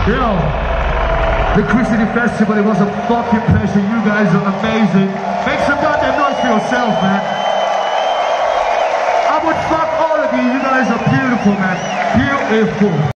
Yo, Liquicity Festival, it was a fucking pleasure. You guys are amazing. Make some goddamn noise for yourself, man. I would fuck all of you. You guys are beautiful, man. Beautiful.